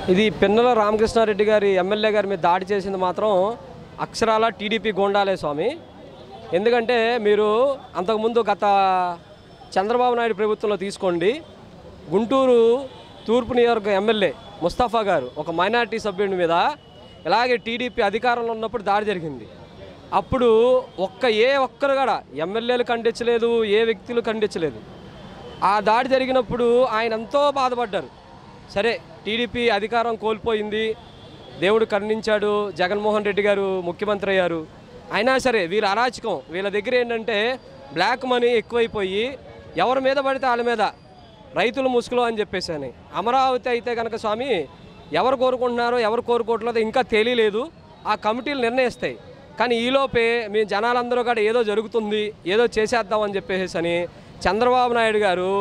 ఇది పిన్నెల రామకృష్ణారెడ్డి గారి ఎమ్మెల్యే గారి మీద దాడి చేసింది మాత్రం అక్షరాల టీడీపీ గోండాలే స్వామి. ఎందుకంటే మీరు అంతకుముందు గత చంద్రబాబు నాయుడు ప్రభుత్వంలో తీసుకోండి, గుంటూరు తూర్పు నియోజకవర్గ ఎమ్మెల్యే ముస్తఫా గారు ఒక మైనారిటీ సభ్యుడి మీద ఇలాగే టీడీపీ అధికారంలో ఉన్నప్పుడు దాడి జరిగింది. అప్పుడు ఏ ఒక్కరు కూడా ఎమ్మెల్యేలు ఖండించలేదు, ఏ వ్యక్తులు ఖండించలేదు. ఆ దాడి జరిగినప్పుడు ఆయన ఎంతో బాధపడ్డారు. సరే టీడీపీ అధికారం కోల్పోయింది, దేవుడు కరుణించాడు, జగన్మోహన్ రెడ్డి గారు ముఖ్యమంత్రి అయ్యారు. అయినా సరే వీళ్ళ అరాచకం, వీళ్ళ దగ్గర ఏంటంటే బ్లాక్ మనీ ఎక్కువైపోయి ఎవరి మీద పడితే వాళ్ళ మీద రైతుల ముసుగులో అని చెప్పేసి అని. అమరావతి అయితే కనుక స్వామి ఎవరు కోరుకుంటున్నారో ఎవరు కోరుకోవట్లేదో ఇంకా తెలియలేదు, ఆ కమిటీలు నిర్ణయిస్తాయి. కానీ ఈలోపే మీ జనాలందరూ కూడా ఏదో జరుగుతుంది, ఏదో చేసేద్దామని చెప్పేసి అని చంద్రబాబు నాయుడు గారు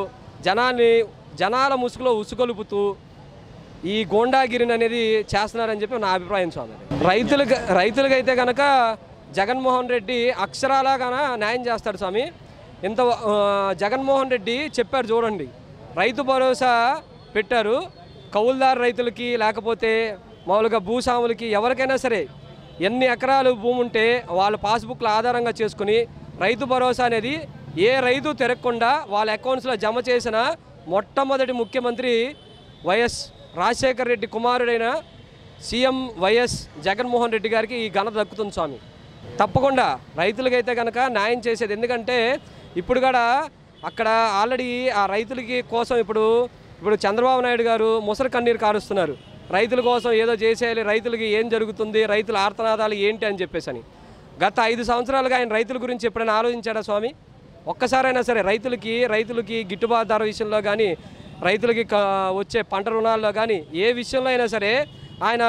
జనాల ముసుగులో ఉసుగొలుపుతూ ఈ గోండాగిరిని అనేది చేస్తున్నారని చెప్పి నా అభిప్రాయం స్వామి. రైతులకైతే కనుక జగన్మోహన్ రెడ్డి అక్షరాలాగా న్యాయం చేస్తాడు స్వామి. జగన్మోహన్ రెడ్డి చెప్పారు చూడండి, రైతు భరోసా పెట్టారు. కౌలుదారు రైతులకి లేకపోతే మామూలుగా భూస్వాములకి ఎవరికైనా సరే ఎన్ని ఎకరాలు భూమి ఉంటే వాళ్ళ పాస్బుక్ల ఆధారంగా చేసుకుని రైతు భరోసా అనేది ఏ రైతు తిరగకుండా వాళ్ళ అకౌంట్స్లో జమ చేసిన మొట్టమొదటి ముఖ్యమంత్రి వైఎస్ రాజశేఖర రెడ్డి కుమారుడైన సీఎం వైఎస్ జగన్మోహన్ రెడ్డి గారికి ఈ ఘనత దక్కుతుంది స్వామి. తప్పకుండా రైతులకైతే కనుక న్యాయం చేసేది. ఎందుకంటే ఇప్పుడు కూడా అక్కడ ఆల్రెడీ ఆ రైతులకి కోసం ఇప్పుడు చంద్రబాబు నాయుడు గారు ముసలి కన్నీరు కారుస్తున్నారు. రైతుల కోసం ఏదో చేసేయాలి, రైతులకి ఏం జరుగుతుంది, రైతుల ఆర్తనాదాలు ఏంటి అని చెప్పేసి అని. గత 5 సంవత్సరాలుగా ఆయన రైతుల గురించి ఎప్పుడైనా ఆలోచించాడా స్వామి? ఒక్కసారైనా సరే రైతులకి గిట్టుబాటు ధర విషయంలో కానీ, రైతులకి వచ్చే పంట రుణాల్లో కానీ ఏ విషయంలో అయినా సరే ఆయన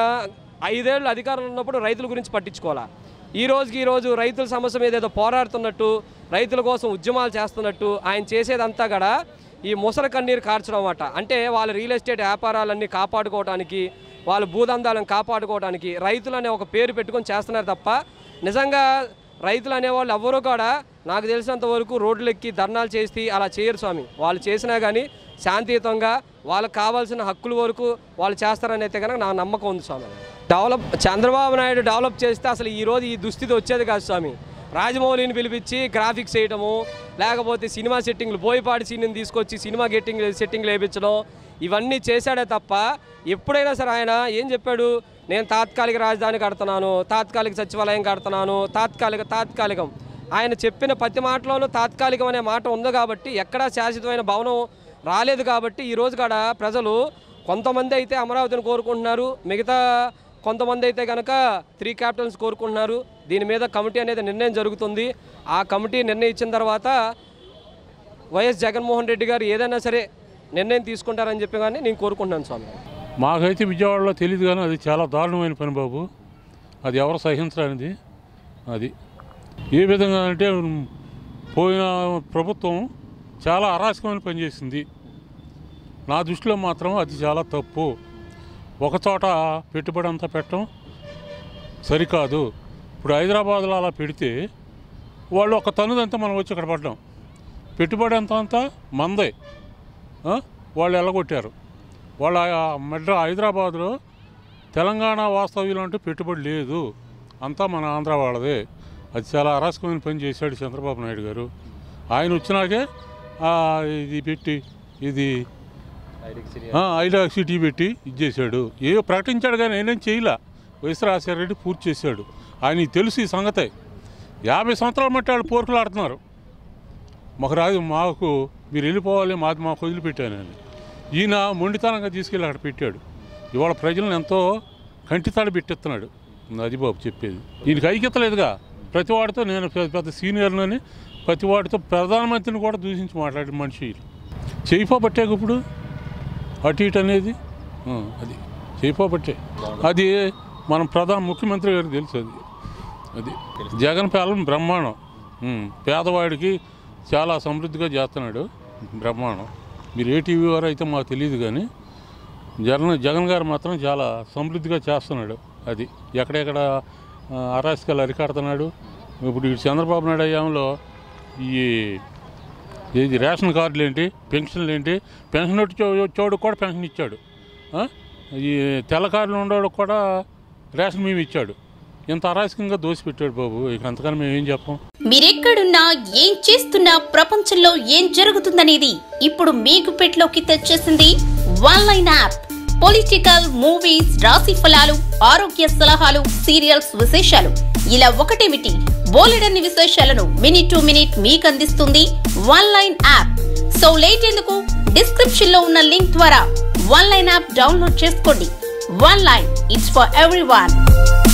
5 ఏళ్ళు అధికారంలో ఉన్నప్పుడు రైతుల గురించి పట్టించుకోవాలా. ఈ రోజు రైతుల సమస్య మీద ఏదో పోరాడుతున్నట్టు, రైతుల కోసం ఉద్యమాలు చేస్తున్నట్టు ఆయన చేసేదంతా కూడా ఈ ముసలి కన్నీరు కార్చడం అన్నమాట. అంటే వాళ్ళ రియల్ ఎస్టేట్ వ్యాపారాలన్నీ కాపాడుకోవడానికి, వాళ్ళ భూదందాలను కాపాడుకోవడానికి రైతులు అనే ఒక పేరు పెట్టుకొని చేస్తున్నారు తప్ప నిజంగా రైతులు అనేవాళ్ళు ఎవరూ కూడా నాకు తెలిసినంత వరకు రోడ్లెక్కి ధర్నాలు చేసి అలా చేయరు స్వామి. వాళ్ళు చేసినా కానీ శాంతియుతంగా వాళ్ళకి కావాల్సిన హక్కుల వరకు వాళ్ళు చేస్తారని అయితే కనుక నా నమ్మకం ఉంది స్వామి. చంద్రబాబు నాయుడు డెవలప్ చేస్తే అసలు ఈరోజు ఈ దుస్థితి వచ్చేది కాదు స్వామి. రాజమౌళిని పిలిపించి గ్రాఫిక్స్ చేయడము, లేకపోతే సినిమా సెట్టింగ్లు, బోయపాటి సీన్ని తీసుకొచ్చి సినిమా సెట్టింగ్లు వేయించడం, ఇవన్నీ చేశాడే తప్ప ఎప్పుడైనా సరే ఆయన ఏం చెప్పాడు? నేను తాత్కాలిక రాజధాని కడుతున్నాను, తాత్కాలిక సచివాలయం కడుతున్నాను, తాత్కాలికం. ఆయన చెప్పిన ప్రతి మాటలోనూ తాత్కాలికం అనే మాట ఉంది కాబట్టి ఎక్కడా శాశ్వతమైన భవనం రాలేదు. కాబట్టి ఈరోజు కూడా ప్రజలు కొంతమంది అయితే అమరావతిని కోరుకుంటున్నారు, మిగతా కొంతమంది అయితే కనుక 3 క్యాపిటల్స్ కోరుకుంటున్నారు. దీని మీద కమిటీ అనేది నిర్ణయం జరుగుతుంది. ఆ కమిటీ నిర్ణయించిన తర్వాత వైఎస్ జగన్మోహన్ రెడ్డి గారు ఏదైనా సరే నిర్ణయం తీసుకుంటారని చెప్పి కానీ నేను కోరుకుంటున్నాను స్వామి. మాకైతే విజయవాడలో తెలియదు కానీ అది చాలా దారుణమైన పని బాబు. అది ఎవరు సహించరానిది. అది ఏ విధంగా అంటే పోయిన ప్రభుత్వం చాలా అరాచకమైన పని చేసింది. నా దృష్టిలో మాత్రం అది చాలా తప్పు. ఒకచోట పెట్టుబడి అంతా పెట్టడం సరికాదు. ఇప్పుడు హైదరాబాద్లో అలా పెడితే వాళ్ళు ఒక తనుదంతా మనం వచ్చి ఇక్కడ పడ్డాం. పెట్టుబడి అంతా మందే వాళ్ళు ఎల్లగొట్టారు. వాళ్ళ హైదరాబాద్లో తెలంగాణ వాస్తవ్యులు అంటూ పెట్టుబడి లేదు, అంతా మన ఆంధ్ర వాళ్ళదే. అది చాలా అరాచకమైన పని చేశాడు చంద్రబాబు నాయుడు గారు. ఆయన వచ్చినాకే ఇది పెట్టి ఐడాక్ సిటీ పెట్టి ఇది చేశాడు. ఏదో ప్రకటించాడు కానీ నేనేం చేయలే. వైఎస్ రాజశేఖర రెడ్డి పూర్తి చేశాడు. ఆయనకి తెలుసు ఈ సంగతే. 50 సంవత్సరాల మట్టి వాళ్ళు పోరుకులు ఆడుతున్నారు. మాకు మీరు వెళ్ళిపోవాలి, మాకు వదిలిపెట్టానని. ఈయన మొండితనంగా తీసుకెళ్ళి అక్కడ పెట్టాడు. ఇవాళ ప్రజలను ఎంతో కంటితాడు పెట్టిస్తున్నాడు. అది బాబు చెప్పేది. ఈయనకి ఐక్యతలేదుగా. ప్రతి వాడితో నేను పెద్ద సీనియర్నని ప్రతి వాడితో ప్రధానమంత్రిని కూడా దూషించి మాట్లాడే మనిషి చేయిపోబట్టే ఇప్పుడు అటు ఇటు అనేది. అది చేయిపోబట్టే. అది మన ముఖ్యమంత్రి గారికి తెలుసు. అది జగన్ పాలన బ్రహ్మాండం. పేదవాడికి చాలా సమృద్ధిగా చేస్తున్నాడు, బ్రహ్మాండం. మీరు ఏ టీవీ వారు అయితే మాకు తెలియదు కానీ జగన్ గారు మాత్రం చాలా సమృద్ధిగా చేస్తున్నాడు. అది ఎక్కడెక్కడ అరాచకాలు అరికడుతున్నాడు. ఇప్పుడు చంద్రబాబు నాయుడు హయాంలో రేషన్ కార్డులు ఏంటి, పెన్షన్లు ఏంటి, పెన్షన్ వచ్చేవాడు కూడా పెన్షన్ ఇచ్చాడు. ఈ తెల్లకారులు ఉండేవాడు కూడా రేషన్ మేము ఇచ్చాడు. ఇంత అరాచకంగా దోసిపెట్టాడు బాబు. ఇక అంతకన్నా మేము ఏం చెప్పం. మీరెక్కడున్నా ఏం చేస్తున్నా ప్రపంచంలో ఏం జరుగుతుందనేది ఇప్పుడు మీకు పెట్లోకి తెచ్చేసింది ఆన్లైన్ యాప్. పొలిటికల్, మూవీస్, రాశి ఫలాలు, ఆరోగ్య సలహాలు, సీరియల్స్ విశేషాలు ఇలా ఒకటేమిటి బోలెడన్ని విశేషాలను మినిట్ టు మినిట్ మీకు అందిస్తుంది ఆన్లైన్ యాప్. సో లేట్ ఎందుకు, డిస్క్రిప్షన్ లో ఉన్న లింక్ ద్వారా ఆన్లైన్ యాప్ డౌన్లోడ్ చేసుకోండి. Online, it's for everyone.